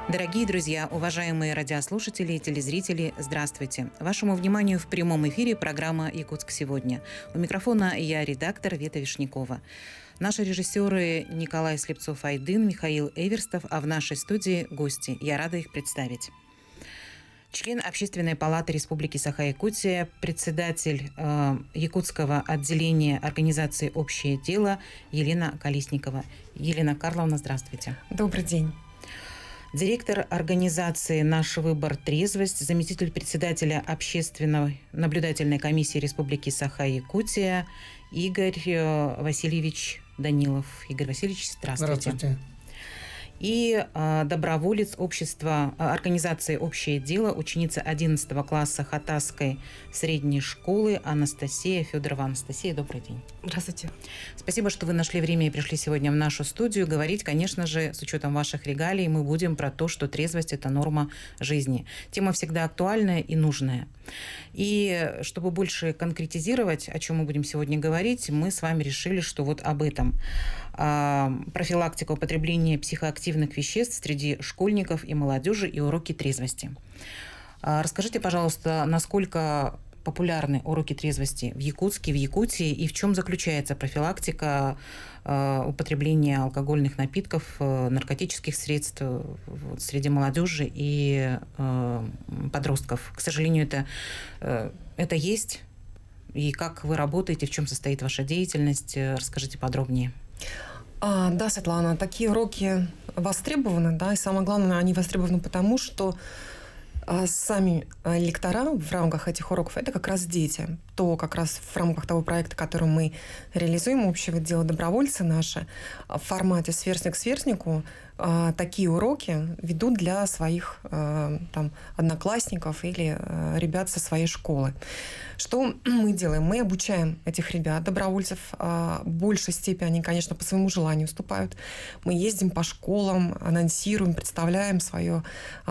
Дорогие друзья, уважаемые радиослушатели и телезрители, здравствуйте. Вашему вниманию в прямом эфире программа «Якутск сегодня». У микрофона я, редактор Вета Вишнякова. Наши режиссеры Николай Слепцов-Айдын, Михаил Эверстов, а в нашей студии гости. Я рада их представить. Член Общественной палаты Республики Саха-Якутия, председатель Якутского отделения организации «Общее дело» Елена Колесникова. Елена Карловна, здравствуйте. Добрый день. Директор организации «Наш выбор. Трезвость», заместитель председателя Общественной наблюдательной комиссии Республики Саха-Якутия Игорь Васильевич Данилов. Игорь Васильевич, здравствуйте. Здравствуйте. И доброволец организации «Общее дело», ученица 11 класса Хатасской средней школы Анастасия Федорова. Анастасия, добрый день. Здравствуйте. Спасибо, что вы нашли время и пришли сегодня в нашу студию. Говорить, конечно же, с учетом ваших регалий, мы будем про то, что трезвость – это норма жизни. Тема всегда актуальная и нужная. И чтобы больше конкретизировать, о чем мы будем сегодня говорить, мы с вами решили, что вот об этом. Профилактика употребления психоактивных веществ среди школьников и молодежи и уроки трезвости. Расскажите, пожалуйста, насколько популярны уроки трезвости в Якутске, в Якутии, и в чем заключается профилактика употребления алкогольных напитков, наркотических средств среди молодежи и подростков. К сожалению, это есть. И как вы работаете, в чем состоит ваша деятельность? Расскажите подробнее. Да, Светлана, такие уроки востребованы, да, и самое главное, они востребованы потому, что сами лектора в рамках этих уроков – это как раз дети. То как раз в рамках того проекта, который мы реализуем, общего дела добровольцы наши, в формате «Сверстник сверстнику» такие уроки ведут для своих одноклассников или ребят со своей школы. Что мы делаем? Мы обучаем этих ребят, добровольцев. В большей степени они, конечно, по своему желанию вступают. Мы ездим по школам, анонсируем, представляем свое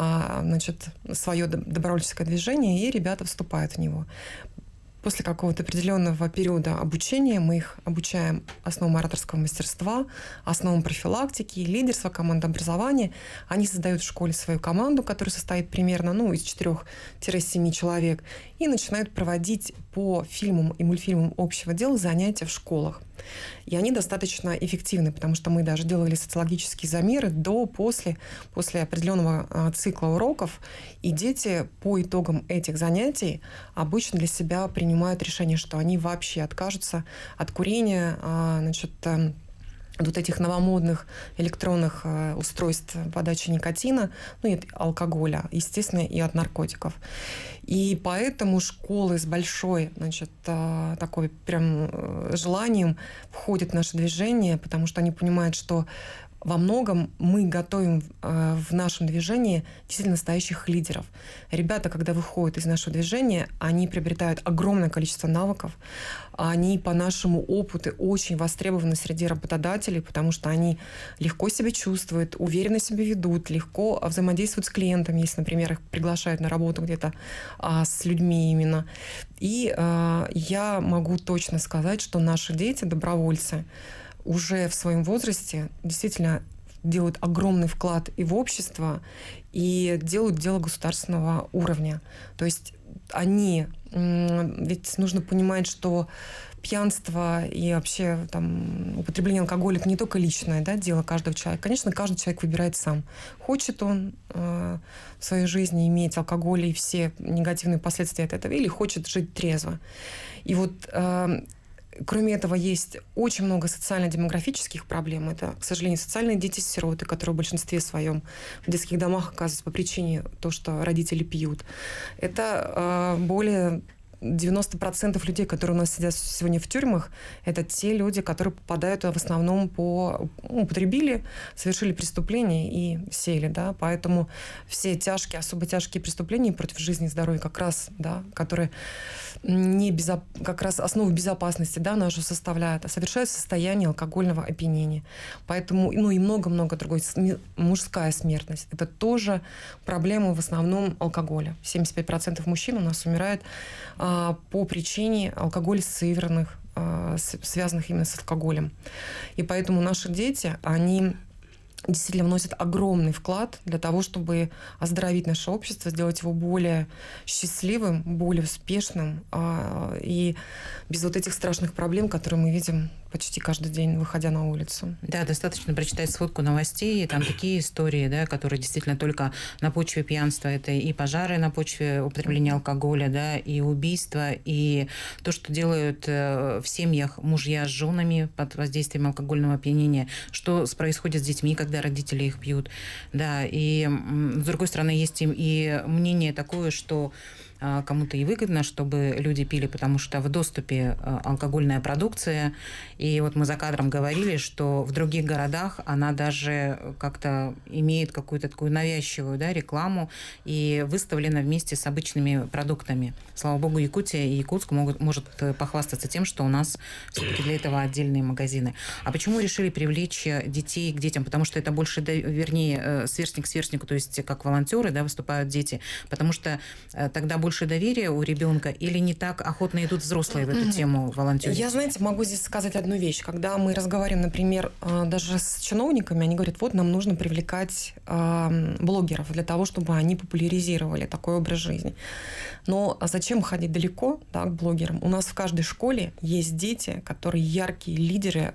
добровольческое движение, и ребята вступают в него. После какого-то определенного периода обучения мы их обучаем основам ораторского мастерства, основам профилактики, лидерства, командообразования. Они создают в школе свою команду, которая состоит примерно из 4-7 человек, и начинают проводить по фильмам и мультфильмам общего дела занятия в школах. И они достаточно эффективны, потому что мы даже делали социологические замеры после определенного цикла уроков, и дети по итогам этих занятий обычно для себя принимают решение, что они вообще откажутся от курения, вот этих новомодных электронных устройств подачи никотина, и от алкоголя, естественно, и от наркотиков. И поэтому школы с большой, такой прям желанием входят в наше движение, потому что они понимают, что во многом мы готовим в нашем движении действительно настоящих лидеров. Ребята, когда выходят из нашего движения, они приобретают огромное количество навыков. Они по нашему опыту очень востребованы среди работодателей, потому что они легко себя чувствуют, уверенно себя ведут, легко взаимодействуют с клиентами, если, например, их приглашают на работу где-то с людьми именно. И я могу точно сказать, что наши дети, добровольцы, уже в своем возрасте действительно делают огромный вклад и в общество, и делают дело государственного уровня. То есть ведь нужно понимать, что пьянство и вообще употребление алкоголя – это не только личное дело каждого человека. Конечно, каждый человек выбирает сам. Хочет он в своей жизни иметь алкоголь и все негативные последствия от этого, или хочет жить трезво. И вот кроме этого, есть очень много социально-демографических проблем. Это, к сожалению, социальные дети-сироты, которые в большинстве своем в детских домах оказываются по причине того, что родители пьют. Это более 90% людей, которые у нас сидят сегодня в тюрьмах, это те люди, которые попадают в основном употребили, совершили преступление и сели, да, поэтому все тяжкие, особо тяжкие преступления против жизни и здоровья как раз, да, которые как раз основу безопасности, да, нашу составляют, а совершают состояние алкогольного опьянения. Поэтому, и много-много другой. Мужская смертность. Это тоже проблема в основном алкоголя. 75% мужчин у нас умирают по причине алкоголя связанных именно с алкоголем. И поэтому наши дети, они действительно вносят огромный вклад для того, чтобы оздоровить наше общество, сделать его более счастливым, более успешным и без вот этих страшных проблем, которые мы видим почти каждый день, выходя на улицу. Да, достаточно прочитать сводку новостей, и там такие истории, да, которые действительно только на почве пьянства. Это и пожары на почве употребления алкоголя, да, и убийства, и то, что делают в семьях мужья с женами под воздействием алкогольного опьянения, что происходит с детьми, когда родители их пьют. Да, и с другой стороны, есть и мнение такое, что кому-то и выгодно, чтобы люди пили, потому что в доступе алкогольная продукция. И вот мы за кадром говорили, что в других городах она даже как-то имеет какую-то такую навязчивую, да, рекламу и выставлена вместе с обычными продуктами. Слава богу, Якутия и Якутск может похвастаться тем, что у нас все-таки для этого отдельные магазины. А почему решили привлечь детей к детям? Потому что это больше, вернее, сверстник к сверстнику, то есть как волонтеры, да, выступают дети. Потому что тогда больше доверия у ребенка или не так охотно идут взрослые в эту тему волонтерить? Я, знаете, могу здесь сказать одну вещь. Когда мы разговариваем, например, даже с чиновниками, они говорят, вот нам нужно привлекать блогеров для того, чтобы они популяризировали такой образ жизни. Но зачем ходить далеко, да, к блогерам? У нас в каждой школе есть дети, которые яркие лидеры,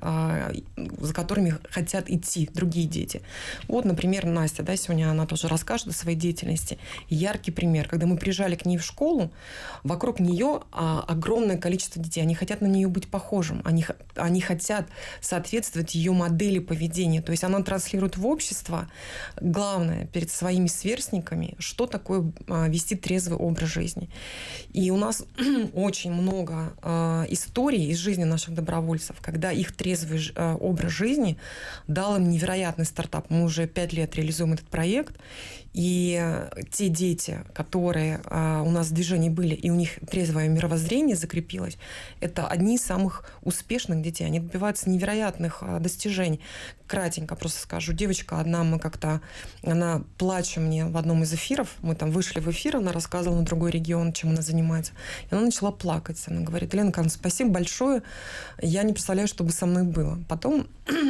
за которыми хотят идти другие дети. Вот, например, Настя, да, сегодня она тоже расскажет о своей деятельности. Яркий пример. Когда мы приезжали к ней в школу, вокруг нее огромное количество детей. Они хотят на нее быть похожим. Они хотят соответствовать ее модели поведения. То есть она транслирует в общество, главное, перед своими сверстниками, что такое вести трезвый образ жизни. И у нас очень много историй из жизни наших добровольцев, когда их трезвый образ жизни дал им невероятный стартап. Мы уже 5 лет реализуем этот проект, и те дети, которые у нас в движении были, и у них трезвое мировоззрение закрепилось, это одни из самых успешных детей. Они добиваются невероятных достижений. Кратенько просто скажу. Девочка одна, она, плача мне в одном из эфиров, мы там вышли в эфир, она рассказывала на другой регион, чем она занимается, и она начала плакать. Она говорит: Елена Николаевна, спасибо большое, я не представляю, что бы со мной было. Потом,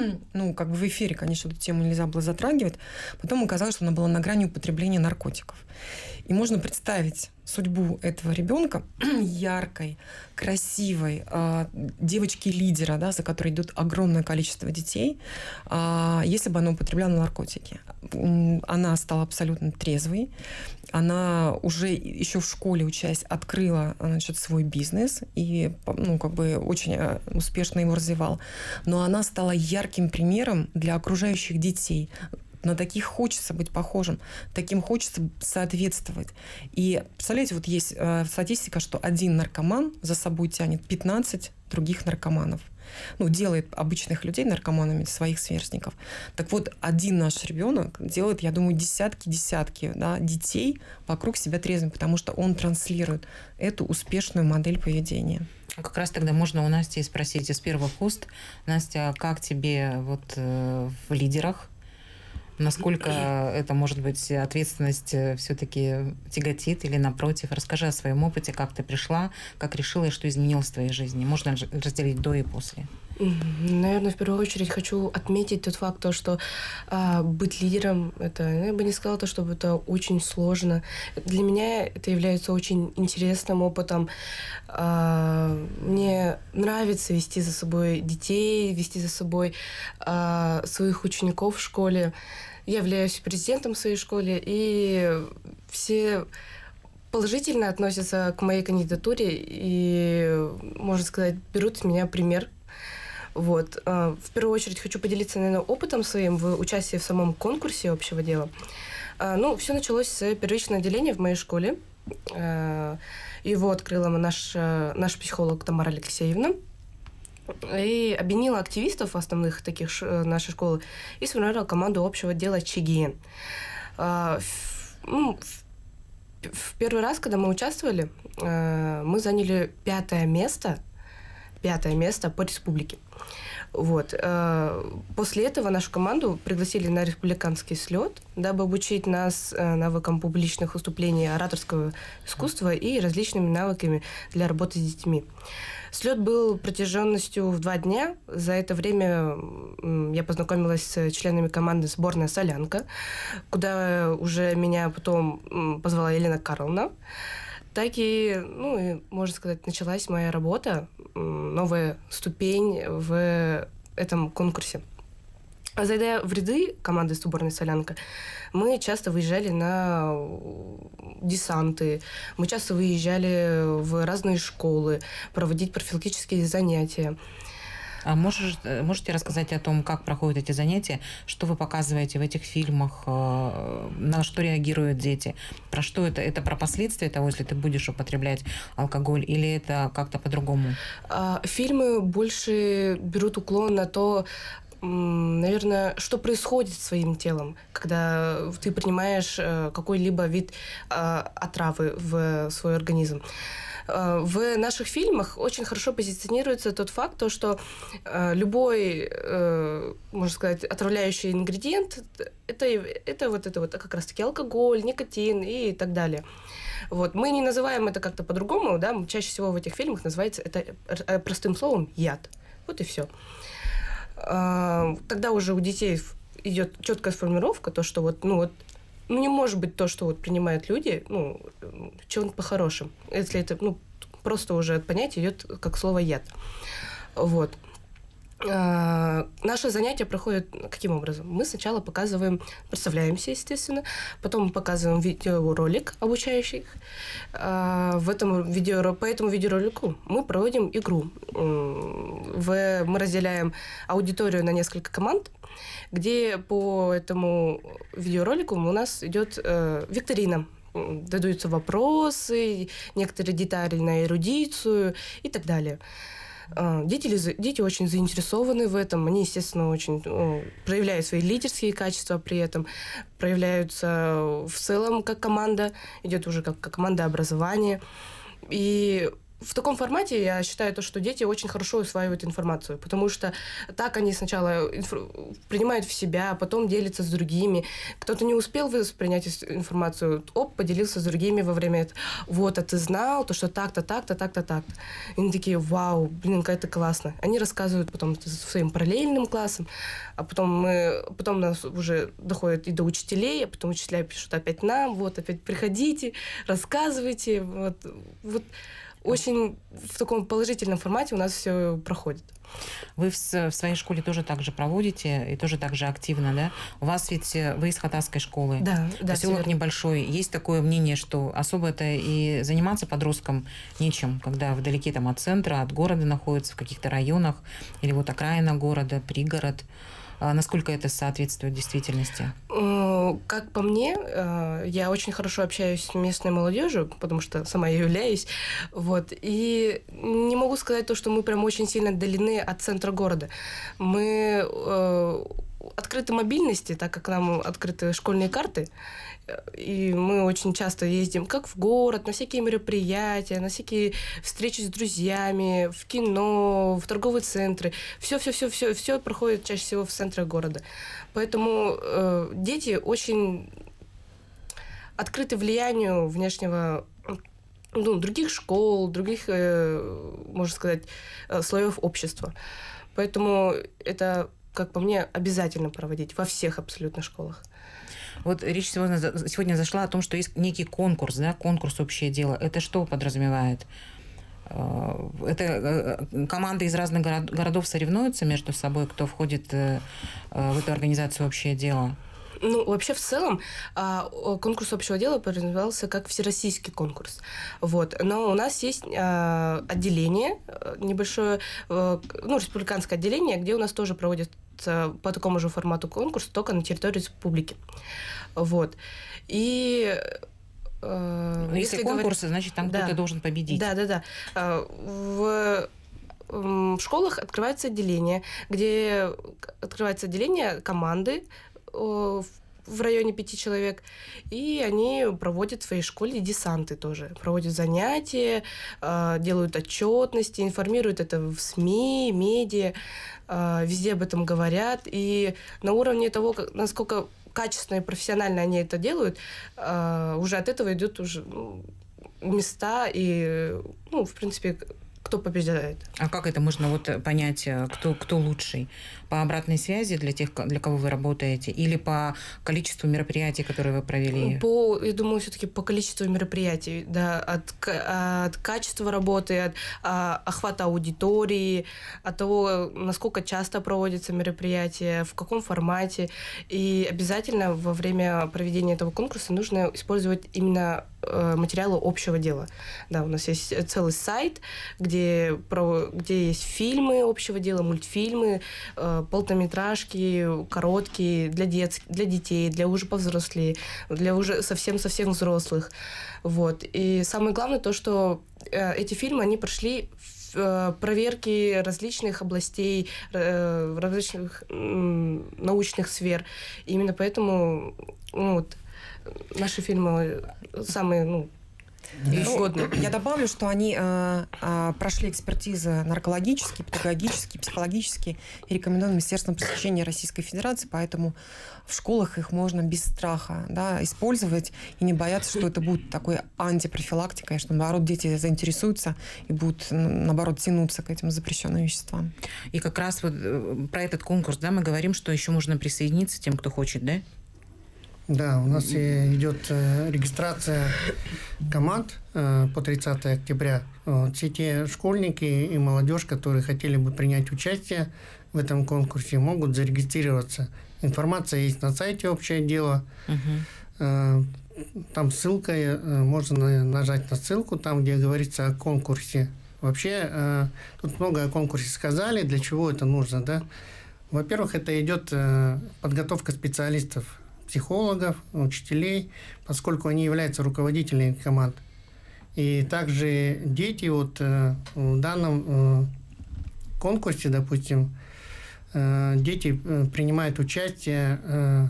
в эфире, конечно, эту тему нельзя было затрагивать, потом оказалось, что она была на грани употребления наркотиков. И можно представить судьбу этого ребенка, яркой, красивой, девочки-лидера, да, за которой идет огромное количество детей, если бы она употребляла наркотики. Она стала абсолютно трезвой. Она уже еще в школе, учась, открыла, свой бизнес и очень успешно его развивала. Но она стала ярким примером для окружающих детей. На таких хочется быть похожим, таким хочется соответствовать. И, представляете, вот есть статистика, что один наркоман за собой тянет 15 других наркоманов. Делает обычных людей наркоманами, своих сверстников. Так вот, один наш ребенок делает, я думаю, десятки да, детей вокруг себя трезвыми, потому что он транслирует эту успешную модель поведения. Как раз тогда можно у Насти спросить из первых уст: Настя, как тебе в лидерах? Насколько это, может быть, ответственность все-таки тяготит или напротив? Расскажи о своем опыте, как ты пришла, как решила и что изменилось в твоей жизни. Можно разделить до и после. Наверное, в первую очередь хочу отметить тот факт, что быть лидером, я бы не сказала, что это очень сложно. Для меня это является очень интересным опытом. Мне нравится вести за собой детей, вести за собой своих учеников в школе. Я являюсь президентом в своей школе, и все положительно относятся к моей кандидатуре и, можно сказать, берут с меня пример. Вот. В первую очередь хочу поделиться, наверное, опытом своим в участии в самом конкурсе общего дела. Все началось с первичного отделения в моей школе. Его открыла наш психолог Тамара Алексеевна. И объединила активистов основных таких нашей школы и сформировала команду общего дела ЧГН. В первый раз, когда мы участвовали, мы заняли 5 место по республике. Вот. После этого нашу команду пригласили на республиканский слет, дабы обучить нас навыкам публичных выступлений, ораторского искусства и различными навыками для работы с детьми. Слет был протяженностью в 2 дня. За это время я познакомилась с членами команды «Сборная Солянка», куда уже меня потом позвала Елена Карловна. Так и, можно сказать, началась моя работа, новая ступень в этом конкурсе. Зайдя в ряды команды «Сборная Солянка», мы часто выезжали на десанты, мы часто выезжали в разные школы, проводить профилактические занятия. А можете рассказать о том, как проходят эти занятия, что вы показываете в этих фильмах, на что реагируют дети? Про что это? Это про последствия того, если ты будешь употреблять алкоголь, или это как-то по-другому? Фильмы больше берут уклон на то, наверное, что происходит с своим телом, когда ты принимаешь какой-либо вид отравы в свой организм. В наших фильмах очень хорошо позиционируется тот факт, что любой, можно сказать, отравляющий ингредиент это как раз-таки алкоголь, никотин и так далее. Вот. Мы не называем это как-то по-другому, да? Чаще всего в этих фильмах называется это простым словом яд. Вот и все. Тогда уже у детей идет четкая сформировка, то, что не может быть то, что принимают люди, чем-то по-хорошему. Если это, просто уже понятие идет как слово яд. Вот. Наши занятия проходят каким образом? Мы сначала представляемся, естественно, потом мы показываем видеоролик обучающих. По этому видеоролику мы проводим игру. Мы разделяем аудиторию на несколько команд, где по этому видеоролику у нас идет викторина. Дадутся вопросы, некоторые детали на эрудицию и так далее. Дети очень заинтересованы в этом. Они, естественно, очень проявляют свои лидерские качества при этом, проявляются в целом как команда, идет уже как команда образования. И в таком формате я считаю, что дети очень хорошо усваивают информацию, потому что так они сначала принимают в себя, а потом делятся с другими. Кто-то не успел воспринять информацию, поделился с другими во время этого. Вот, а ты знал, что так-то, так-то, так-то, так-то. И они такие, вау, как это классно. Они рассказывают потом своим параллельным классам, а потом нас уже доходит и до учителей, а потом учителя пишут опять нам, опять приходите, рассказывайте, вот. Очень в таком положительном формате у нас все проходит. Вы в своей школе тоже так же проводите и тоже так же активно, да? У вас ведь вы из Хатасской школы. Да. Поселок небольшой. Есть такое мнение, что особо-то и заниматься подросткам нечем, когда вдалеке от центра, от города находится, в каких-то районах, или окраина города, пригород. Насколько это соответствует действительности? Как по мне, я очень хорошо общаюсь с местной молодежью, потому что сама я являюсь. И не могу сказать то, что мы прям очень сильно отдалены от центра города. Мы открыты мобильности, так как нам открыты школьные карты. И мы очень часто ездим как в город, на всякие мероприятия, на всякие встречи с друзьями, в кино, в торговые центры. Все проходит чаще всего в центре города. Поэтому дети очень открыты влиянию внешнего, других школ, других, можно сказать, слоев общества. Поэтому это, как по мне, обязательно проводить во всех абсолютно школах. Речь сегодня зашла о том, что есть некий конкурс, да, конкурс «Общее дело». Это что подразумевает? Это команды из разных городов соревнуются между собой, кто входит в эту организацию «Общее дело»? Вообще, в целом, конкурс общего дела подразумевался как всероссийский конкурс. Но у нас есть отделение небольшое, республиканское отделение, где у нас тоже проводится по такому же формату конкурс, только на территории республики. И если конкурс, значит, там кто-то должен победить. Да. В школах открывается отделение, команды, в районе 5 человек, и они проводят в своей школе десанты тоже, проводят занятия, делают отчетности, информируют это в СМИ, медиа, везде об этом говорят, и на уровне того, насколько качественно и профессионально они это делают, уже от этого идут уже места и, в принципе, кто побеждает. А как это можно вот понять, кто лучший? По обратной связи для тех, для кого вы работаете, или по количеству мероприятий, которые вы провели? Я думаю, все-таки по количеству мероприятий, да, от качества работы, от охвата аудитории, от того, насколько часто проводятся мероприятия, в каком формате. И обязательно во время проведения этого конкурса нужно использовать именно материалы общего дела. Да, у нас есть целый сайт, где есть фильмы общего дела, мультфильмы, полнометражки, короткие, для детей, для уже повзрослее, для уже совсем-совсем взрослых. Вот. И самое главное то, что эти фильмы, они прошли проверки различных областей, различных научных сфер. И именно поэтому наши фильмы самые годные. Я добавлю, что они прошли экспертизы наркологические, педагогические, психологические и рекомендованы Министерством просвещения Российской Федерации, поэтому в школах их можно без страха, да, использовать и не бояться, что это будет такой антипрофилактикой, что, наоборот, дети заинтересуются и будут, наоборот, тянуться к этим запрещенным веществам. И как раз вот про этот конкурс, да, мы говорим, что еще можно присоединиться тем, кто хочет, да? Да, у нас идет регистрация команд по 30 октября. Все те школьники и молодежь, которые хотели бы принять участие в этом конкурсе, могут зарегистрироваться. Информация есть на сайте «Общее дело». Там ссылка, можно нажать на ссылку, там, где говорится о конкурсе. Вообще, тут много о конкурсе сказали, для чего это нужно, да? Во-первых, это идет подготовка специалистов, психологов, учителей, поскольку они являются руководителями команд. И также дети в данном конкурсе, допустим, дети принимают участие,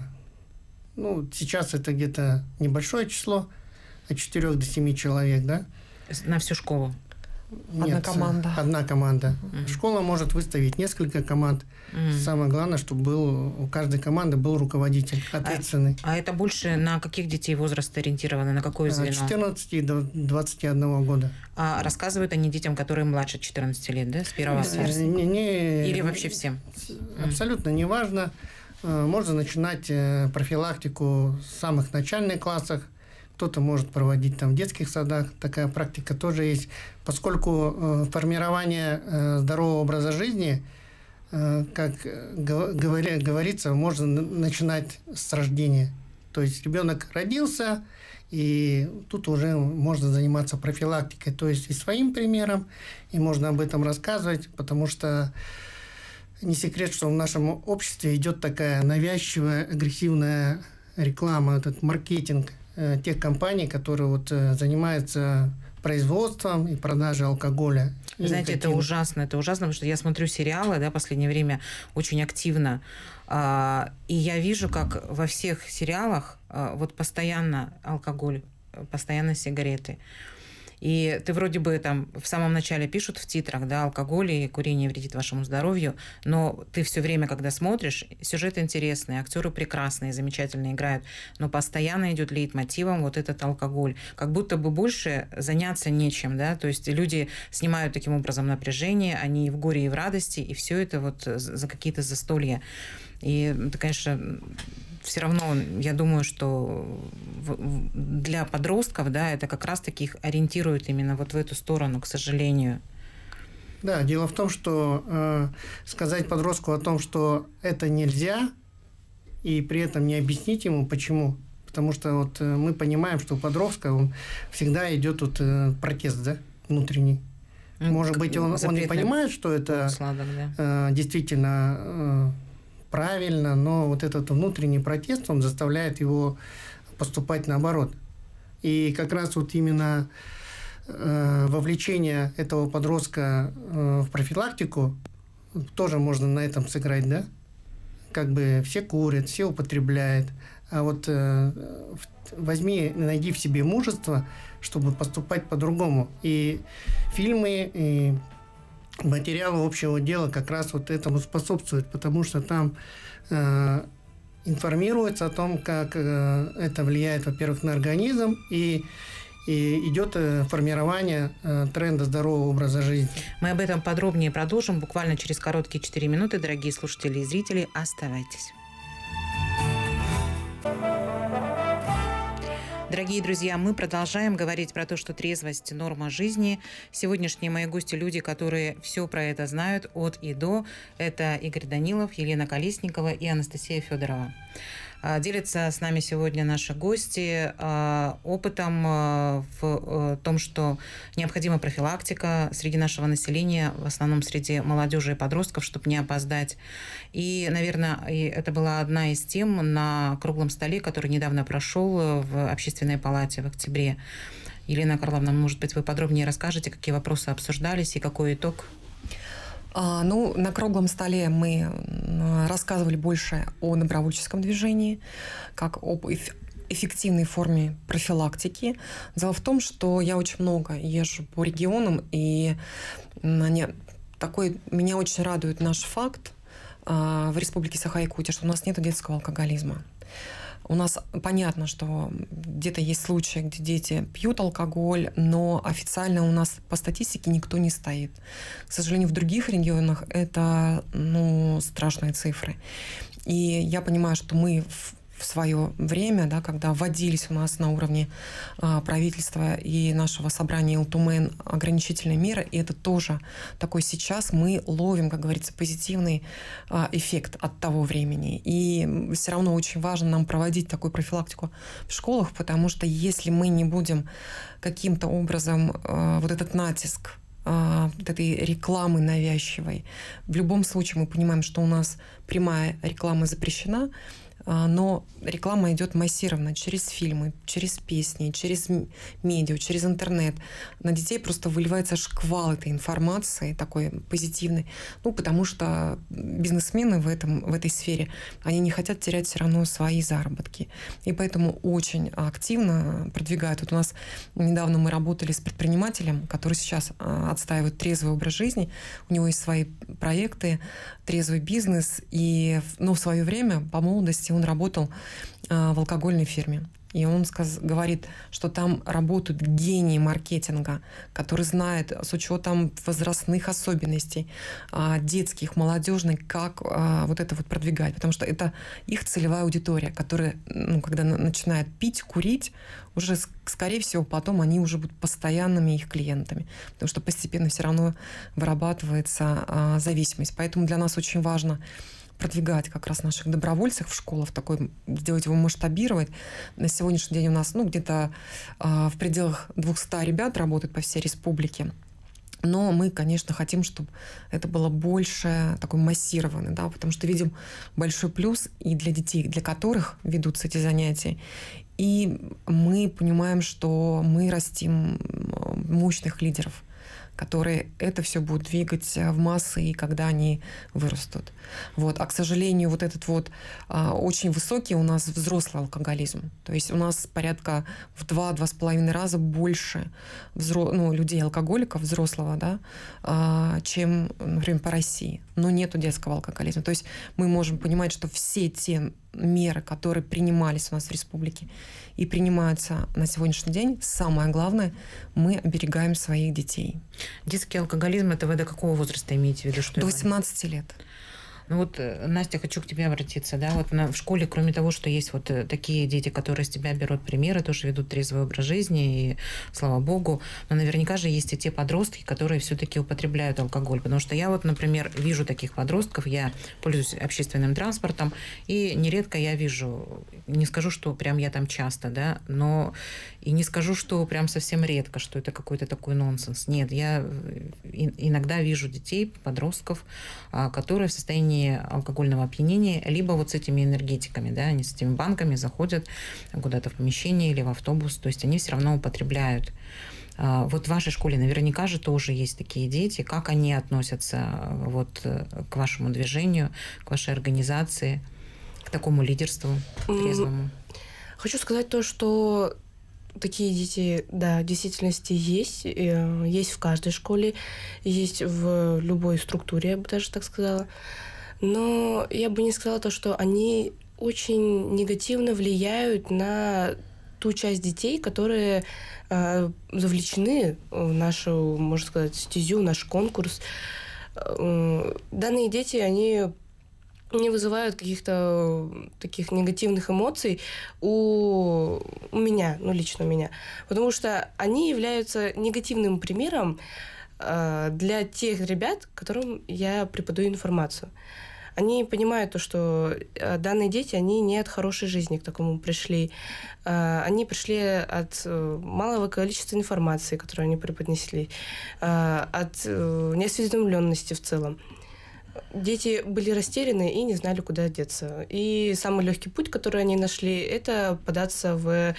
сейчас это где-то небольшое число, от 4 до 7 человек, да? На всю школу? Нет, одна команда. Школа может выставить несколько команд. Самое главное, чтобы у каждой команды был руководитель ответственный. А это больше на каких детей возраста ориентировано? На какое звено? От 14 до 21 года. А рассказывают они детям, которые младше 14 лет, да? С первого сверстника? Или вообще всем? Абсолютно неважно. Можно начинать профилактику с самых начальных классах. Кто-то может проводить там в детских садах. Такая практика тоже есть. Поскольку формирование здорового образа жизни, как говорится, можно начинать с рождения. То есть ребенок родился, и тут уже можно заниматься профилактикой. То есть и своим примером, и можно об этом рассказывать, потому что не секрет, что в нашем обществе идет такая навязчивая, агрессивная реклама, этот маркетинг тех компаний, которые занимаются производством и продажей алкоголя. Знаете, это ужасно, потому что я смотрю сериалы, да, в последнее время очень активно, и я вижу, как во всех сериалах постоянно алкоголь, постоянно сигареты. И ты вроде бы там в самом начале пишут в титрах, да, алкоголь и курение вредит вашему здоровью, но ты все время, когда смотришь, сюжет интересный, актеры прекрасные, замечательно играют, но постоянно идет лейтмотивом этот алкоголь. Как будто бы больше заняться нечем, да, то есть люди снимают таким образом напряжение, они и в горе, и в радости, и все это за какие-то застолья. И это, конечно, все равно, я думаю, что для подростков, да, это как раз-таки их ориентирует именно в эту сторону, к сожалению. Да, дело в том, что сказать подростку о том, что это нельзя, и при этом не объяснить ему, почему. Потому что мы понимаем, что у подростка всегда идет протест, да, внутренний. Может быть, он не понимает, что это сладок, да, действительно правильно, но этот внутренний протест, он заставляет его поступать наоборот. И как раз именно вовлечение этого подростка в профилактику тоже можно на этом сыграть, да? как бы все курят, все употребляют. А вот найди в себе мужество, чтобы поступать по-другому. И фильмы, и материалы общего дела как раз вот этому способствуют, потому что там информируется о том, как это влияет, во-первых, на организм, и идет формирование тренда здорового образа жизни. Мы об этом подробнее продолжим буквально через короткие 4 минуты. Дорогие слушатели и зрители, оставайтесь. Дорогие друзья, мы продолжаем говорить про то, что трезвость – норма жизни. Сегодняшние мои гости – люди, которые все про это знают от и до. Это Игорь Данилов, Елена Колесникова и Анастасия Федорова. Делятся с нами сегодня наши гости опытом в том, что необходима профилактика среди нашего населения, в основном среди молодежи и подростков, чтобы не опоздать. И, наверное, это была одна из тем на круглом столе, который недавно прошел в Общественной палате в октябре. Елена Карловна, может быть, вы подробнее расскажете, какие вопросы обсуждались и какой итог? На круглом столе мы рассказывали больше о добровольческом движении, как об эффективной форме профилактики. Дело в том, что я очень много езжу по регионам, и меня очень радует наш факт в Республике Саха-Якутия, что у нас нет детского алкоголизма. У нас понятно, что где-то есть случаи, где дети пьют алкоголь, но официально у нас по статистике никто не стоит. К сожалению, в других регионах это страшные цифры. И я понимаю, что мы в свое время, когда вводились у нас на уровне правительства и нашего собрания ЛТУМЭН ограничительные меры, и это тоже такой сейчас мы ловим, как говорится, позитивный эффект от того времени. И все равно очень важно нам проводить такую профилактику в школах, потому что если мы не будем каким-то образом вот этот натиск вот этой рекламы навязчивой, в любом случае мы понимаем, что у нас прямая реклама запрещена, но реклама идет массированно через фильмы, через песни, через медиа, через интернет. На детей просто выливается шквал этой информации, такой позитивной. Потому что бизнесмены в этой сфере, они не хотят терять все равно свои заработки. И поэтому очень активно продвигают. Вот у нас недавно мы работали с предпринимателем, который сейчас отстаивает трезвый образ жизни. У него есть свои проекты, трезвый бизнес. И в свое время, по молодости, он работал в алкогольной фирме. И он говорит, что там работают гении маркетинга, которые знают с учетом возрастных особенностей, детских, молодежных, как вот это вот продвигать. Потому что это их целевая аудитория, которая, когда начинает пить, курить, уже, скорее всего, потом они уже будут постоянными их клиентами. Потому что постепенно все равно вырабатывается зависимость. Поэтому для нас очень важно продвигать как раз наших добровольцев в школах, сделать его масштабировать. На сегодняшний день у нас где-то в пределах 200 ребят работают по всей республике. Но мы, конечно, хотим, чтобы это было больше такой массированный, потому что видим большой плюс и для детей, для которых ведутся эти занятия. И мы понимаем, что мы растим мощных лидеров, которые это все будут двигать в массы, и когда они вырастут. А, к сожалению, вот этот очень высокий у нас взрослый алкоголизм. То есть у нас порядка в 2-2,5 раза больше людей-алкоголиков взрослого, чем, например, по России. Но нету детского алкоголизма. То есть мы можем понимать, что все те меры, которые принимались у нас в республике и принимаются на сегодняшний день, самое главное, мы оберегаем своих детей. Детский алкоголизм, это вы до какого возраста имеете в виду? До 18 лет. Настя, хочу к тебе обратиться. В школе, кроме того, что есть такие дети, которые с тебя берут примеры, тоже ведут трезвый образ жизни, и слава богу, но наверняка же есть и те подростки, которые все-таки употребляют алкоголь. Потому что я например, вижу таких подростков, я пользуюсь общественным транспортом, и нередко я вижу, не скажу, что прям я там часто, но и не скажу, что прям совсем редко, что это какой-то такой нонсенс. Нет, я иногда вижу детей, подростков, которые в состоянии алкогольного опьянения, либо с этими энергетиками, они с этими банками заходят куда-то в помещение или в автобус, то есть они все равно употребляют. Вот в вашей школе наверняка же тоже есть такие дети. Как они относятся вот к вашему движению, к вашей организации, к такому лидерству трезвому? Хочу сказать то, что такие дети, да, в действительности есть. Есть в каждой школе, есть в любой структуре, я бы даже так сказала. Но я бы не сказала то, что они очень негативно влияют на ту часть детей, которые завлечены в нашу, можно сказать, стезю, наш конкурс. Данные дети, они не вызывают каких-то таких негативных эмоций у меня, ну, лично у меня. Потому что они являются негативным примером для тех ребят, которым я преподаю информацию. Они понимают то, что данные дети, они не от хорошей жизни к такому пришли. Они пришли от малого количества информации, которую они преподнесли, от неосведомленности в целом. Дети были растеряны и не знали, куда деться. И самый легкий путь, который они нашли, это податься в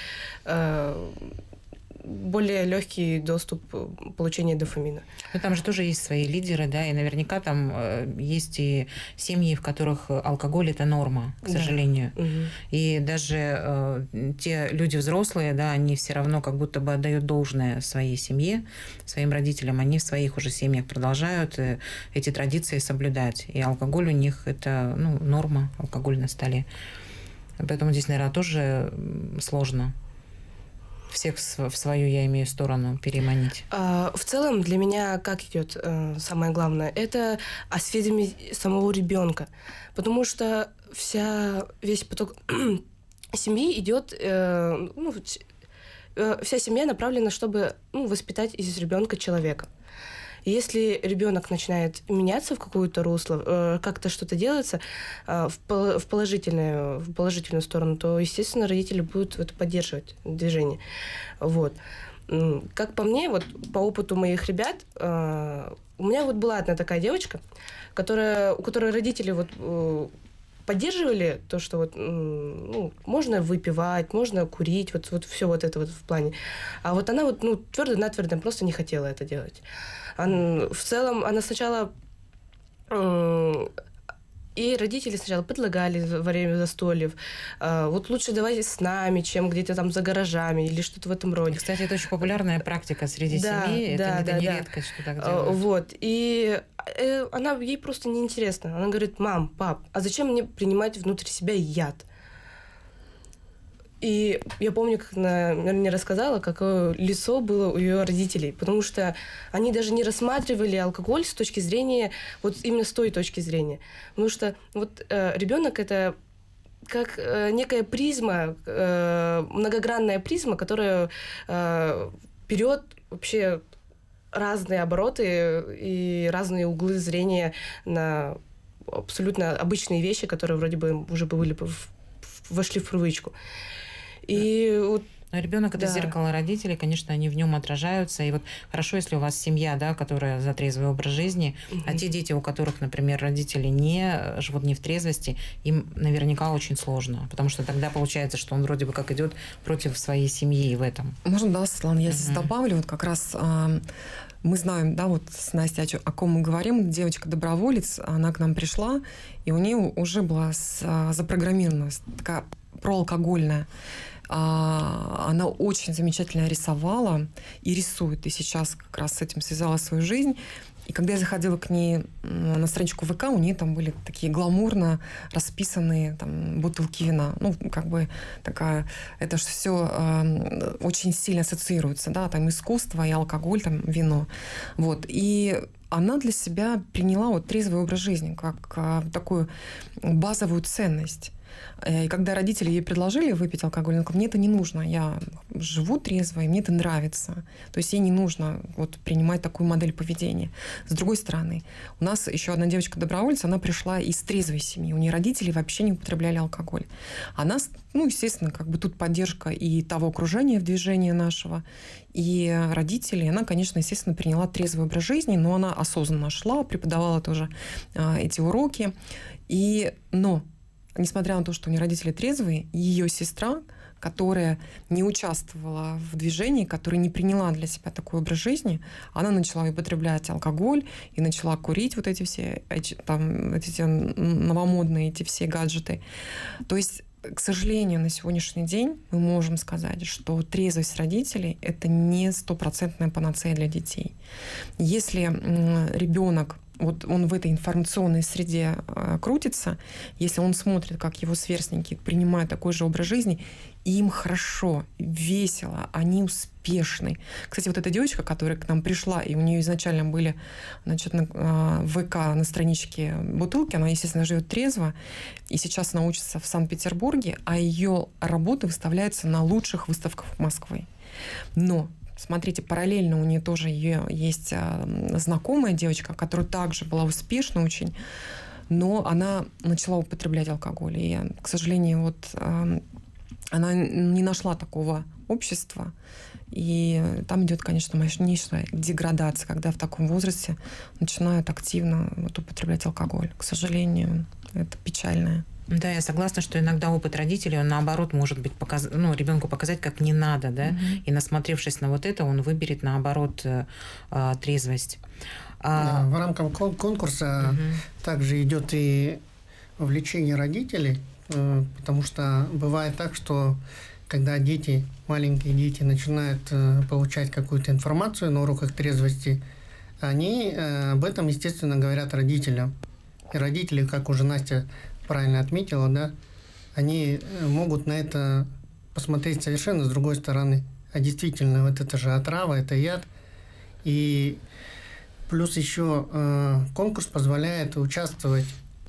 более легкий доступ получения дофамина. Ну, там же тоже есть свои лидеры, да, и наверняка там есть и семьи, в которых алкоголь – это норма, к сожалению. Угу. И даже те люди взрослые, да, они все равно как будто бы отдают должное своей семье, своим родителям. Они в своих уже семьях продолжают эти традиции соблюдать. И алкоголь у них – это, ну, норма, алкоголь на столе. Поэтому здесь, наверное, тоже сложно всех в свою, я имею, сторону переманить. В целом для меня как идет самое главное? Это осведомить самого ребенка. Потому что весь поток семьи идет... вся семья направлена, чтобы воспитать из ребенка человека. Если ребенок начинает меняться в какое-то русло, как-то что-то делается в положительную сторону, то, естественно, родители будут это поддерживать движение. Вот. Как по мне, вот по опыту моих ребят, у меня вот была одна такая девочка, у которой родители вот поддерживали то, что вот, можно выпивать, можно курить, вот все вот это вот в плане. А вот она вот твердо-натвердо просто не хотела это делать. В целом она сначала... И родители сначала предлагали во время застольев, вот лучше давайте с нами, чем где-то там за гаражами или что-то в этом роде. Кстати, это очень популярная практика среди семей, это не редкость, что так делают. Вот, и ей просто неинтересно. Она говорит: мам, пап, а зачем мне принимать внутрь себя яд? И я помню, как она мне рассказала, какое лицо было у ее родителей, потому что они даже не рассматривали алкоголь с точки зрения, вот именно с той точки зрения. Потому что вот ребенок — это как некая призма, многогранная призма, которая берет вообще разные обороты и разные углы зрения на абсолютно обычные вещи, которые вроде бы уже вошли в привычку. И вот ребенок — это зеркало родителей, конечно, они в нем отражаются. И вот хорошо, если у вас семья, да, которая за трезвый образ жизни, а те дети, у которых, например, родители живут не в трезвости, им наверняка очень сложно, потому что тогда получается, что он вроде бы как идет против своей семьи в этом. Можно, да, Светлана, я здесь добавлю, вот как раз мы знаем, да, вот с Настей, о ком мы говорим, девочка-доброволец, она к нам пришла, и у нее уже была запрограммирована такая проалкогольная. Она очень замечательно рисовала и рисует, и сейчас как раз с этим связала свою жизнь. И когда я заходила к ней на страничку ВК, у нее там были такие гламурно расписанные там бутылки вина. Как бы такая... Это же все очень сильно ассоциируется, да, там искусство и алкоголь, там вино. Вот. И она для себя приняла вот трезвый образ жизни как такую базовую ценность. И когда родители ей предложили выпить алкоголь, она говорит: мне это не нужно, я живу трезво, и мне это нравится. То есть ей не нужно вот принимать такую модель поведения. С другой стороны, у нас еще одна девочка-добровольца, она пришла из трезвой семьи, у нее родители вообще не употребляли алкоголь. Она, естественно, как бы тут поддержка и того окружения в движении нашего, и родителей. Она, конечно, естественно, приняла трезвый образ жизни, но она осознанно шла, преподавала тоже эти уроки. Но несмотря на то, что у нее родители трезвые, ее сестра, которая не участвовала в движении, которая не приняла для себя такой образ жизни, она начала употреблять алкоголь и начала курить вот эти все новомодные эти все гаджеты. То есть, к сожалению, на сегодняшний день мы можем сказать, что трезвость родителей — это не стопроцентная панацея для детей. Если ребенок вот он в этой информационной среде крутится, если он смотрит, как его сверстники принимают такой же образ жизни, им хорошо, весело, они успешны. Кстати, вот эта девочка, которая к нам пришла, и у нее изначально были, значит, в ВК на страничке бутылки, она, естественно, живет трезво, и сейчас она учится в Санкт-Петербурге, а ее работы выставляются на лучших выставках Москвы. Но смотрите, параллельно у нее тоже есть знакомая девочка, которая также была успешна очень, но она начала употреблять алкоголь. И, к сожалению, вот она не нашла такого общества. И там идет, конечно, мощнейшая деградация, когда в таком возрасте начинают активно употреблять алкоголь. К сожалению, это печально. Да, я согласна, что иногда опыт родителей, он наоборот может быть ребенку показать, как не надо, да, и насмотревшись на вот это, он выберет наоборот трезвость. В рамках конкурса также идет и вовлечение родителей, потому что бывает так, что когда дети, маленькие дети, начинают получать какую-то информацию на уроках трезвости, они об этом, естественно, говорят родителям. И родители, как уже Настя правильно отметила, да, они могут на это посмотреть совершенно с другой стороны. А действительно, вот это же отрава, это яд. И плюс еще конкурс позволяет участвовать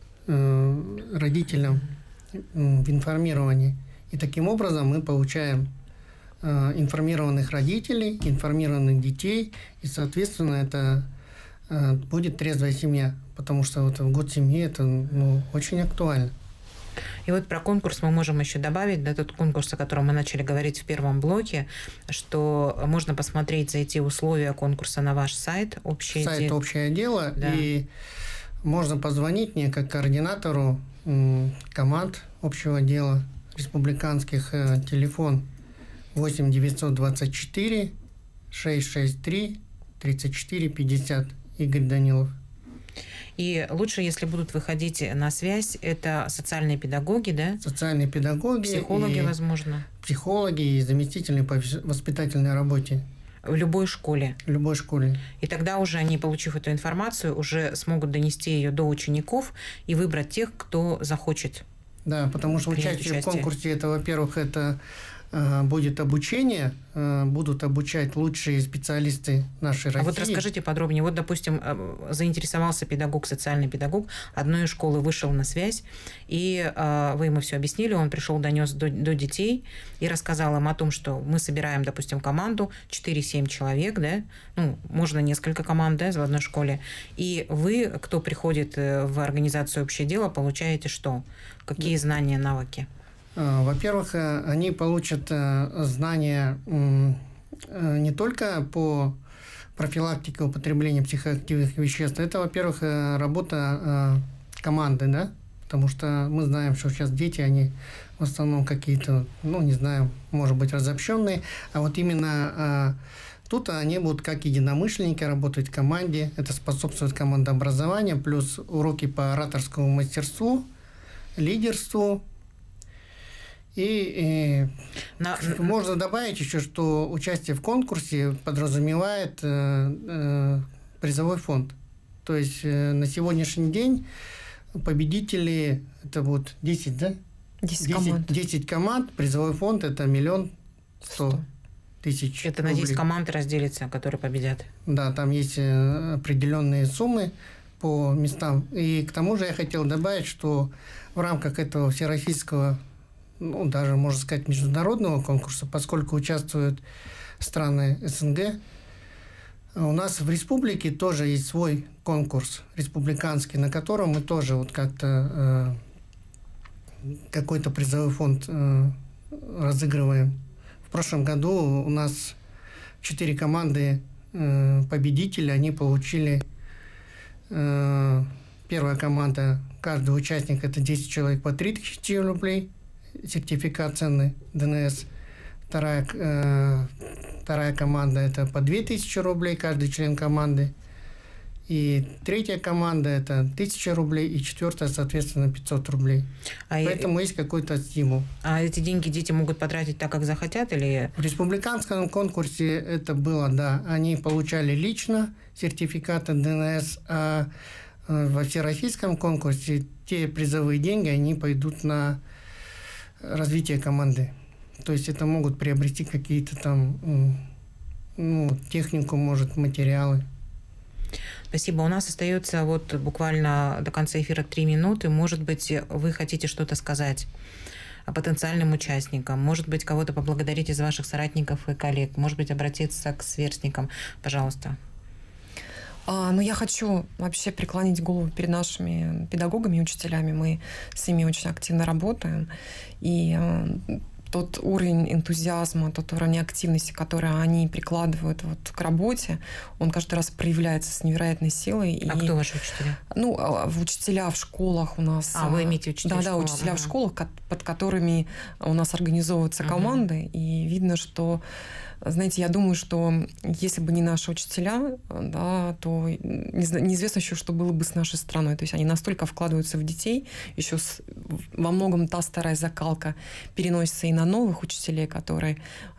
родителям в информировании. И таким образом мы получаем информированных родителей, информированных детей, и, соответственно, это будет трезвая семья, потому что вот в год семьи это очень актуально. И вот про конкурс мы можем еще добавить, да, тот конкурс, о котором мы начали говорить в первом блоке, что можно посмотреть, зайти условия конкурса на ваш сайт «Общее дело». Сайт «Общее дело», да. И можно позвонить мне как координатору команд «Общего дела» республиканских, телефон 8 924 663 34 50, Игорь Данилов. И лучше, если будут выходить на связь, это социальные педагоги, да? Социальные педагоги. Психологи, возможно. Психологи и заместители по воспитательной работе. В любой школе. В любой школе. И тогда уже они, получив эту информацию, уже смогут донести ее до учеников и выбрать тех, кто захочет. Да, потому что участие в конкурсе, это, во-первых, это будет обучение, будут обучать лучшие специалисты нашей России. А вот расскажите подробнее. Вот, допустим, заинтересовался педагог, социальный педагог, одной школы вышел на связь, и вы ему все объяснили, он пришел, донес до детей и рассказал им о том, что мы собираем, допустим, команду, 4-7 человек, да, можно несколько команд, да, в одной школе, и вы, кто приходит в организацию «Общее дело», получаете что? Какие знания, навыки? Во-первых, они получат знания не только по профилактике употребления психоактивных веществ. Это, во-первых, работа команды, да, потому что мы знаем, что сейчас дети, они в основном какие-то, не знаю, может быть, разобщенные, а вот именно тут они будут как единомышленники работать в команде. Это способствует командообразованию, плюс уроки по ораторскому мастерству, лидерству. И можно добавить еще, что участие в конкурсе подразумевает призовой фонд. То есть на сегодняшний день победители, это вот 10, да? 10 команд, призовой фонд это 1 100 000 000 Это на 10 команд разделится, которые победят. Да, там есть определенные суммы по местам. И к тому же я хотел добавить, что в рамках этого всероссийского, даже, можно сказать, международного конкурса, поскольку участвуют страны СНГ, у нас в республике тоже есть свой конкурс республиканский, на котором мы тоже вот как-то какой-то призовой фонд разыгрываем. В прошлом году у нас 4 команды победителей, они получили, первая команда, каждый участник, это 10 человек по 3000 рублей, сертификат ценный ДНС. Вторая команда – это по 2000 рублей каждый член команды. И третья команда – это 1000 рублей, и четвертая, соответственно, 500 рублей. Поэтому есть какой-то стимул. А эти деньги дети могут потратить так, как захотят? Или... В республиканском конкурсе это было, да. Они получали лично сертификаты ДНС, а во всероссийском конкурсе те призовые деньги, они пойдут на развитие команды. То есть это могут приобрести какие-то там технику, может, материалы. Спасибо. У нас остается вот буквально до конца эфира 3 минуты. Может быть, вы хотите что-то сказать потенциальным участникам? Может быть, кого-то поблагодарить из ваших соратников и коллег? Может быть, обратиться к сверстникам? Пожалуйста. Но я хочу вообще преклонить голову перед нашими педагогами и учителями. Мы с ними очень активно работаем. И тот уровень энтузиазма, тот уровень активности, который они прикладывают вот к работе, он каждый раз проявляется с невероятной силой. А кто ваши учителя? Учителя в школах у нас. Вы имеете учителя в школах? Да, учителя в школах, под которыми у нас организовываются команды. И видно, что, знаете, я думаю, что если бы не наши учителя, да, то неизвестно еще, что было бы с нашей страной. То есть они настолько вкладываются в детей, еще во многом та старая закалка переносится и на новых учителей, которые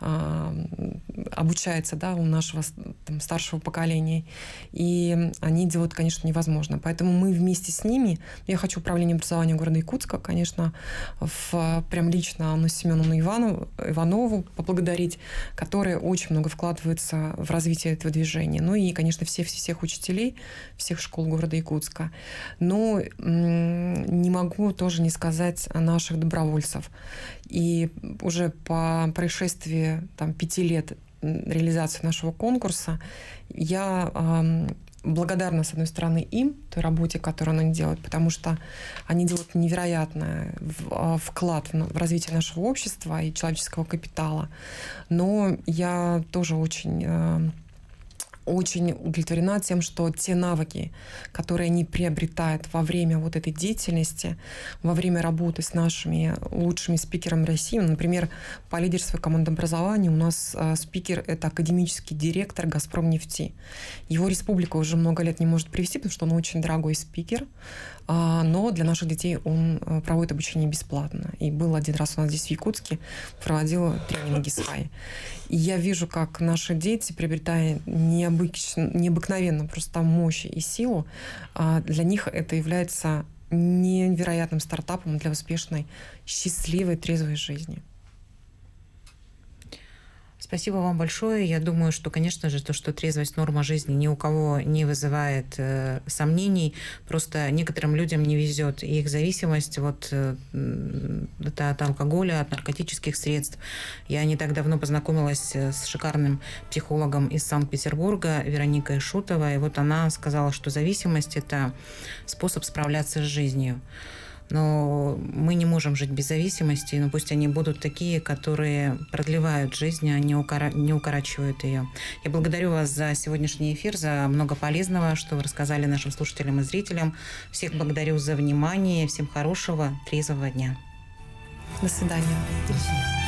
обучаются, да, у нашего там, старшего поколения. И они делают, конечно, невозможно. Поэтому мы вместе с ними, я хочу управление образования города Якутска, конечно, прям лично Анну Семеновну Иванову поблагодарить, которая очень много вкладывается в развитие этого движения. Ну и, конечно, всех учителей, всех школ города Якутска. Но не могу тоже не сказать о наших добровольцев. И уже по происшествии 5 лет реализации нашего конкурса я благодарна, с одной стороны, им, той работе, которую они делают, потому что они делают невероятный вклад в развитие нашего общества и человеческого капитала. Но я тоже очень удовлетворена тем, что те навыки, которые они приобретают во время вот этой деятельности, во время работы с нашими лучшими спикерами России, например, по лидерству командообразования у нас спикер — это академический директор «Газпромнефти». Его республика уже много лет не может привести, потому что он очень дорогой спикер, но для наших детей он проводит обучение бесплатно. И был один раз у нас здесь в Якутске, проводил тренинги с ХАИ. И я вижу, как наши дети, приобретая необыкновенно просто мощь и силу, для них это является невероятным стартапом для успешной, счастливой, трезвой жизни. Спасибо вам большое. Я думаю, что, конечно же, то, что трезвость — норма жизни, ни у кого не вызывает сомнений. Просто некоторым людям не везет. И их зависимость это от алкоголя, от наркотических средств. Я не так давно познакомилась с шикарным психологом из Санкт-Петербурга Вероникой Шутовой. И вот она сказала, что зависимость — это способ справляться с жизнью. Но мы не можем жить без зависимости, но пусть они будут такие, которые продлевают жизнь, а не укорачивают ее. Я благодарю вас за сегодняшний эфир, за много полезного, что вы рассказали нашим слушателям и зрителям. Всех благодарю за внимание, всем хорошего, трезвого дня. До свидания. До свидания.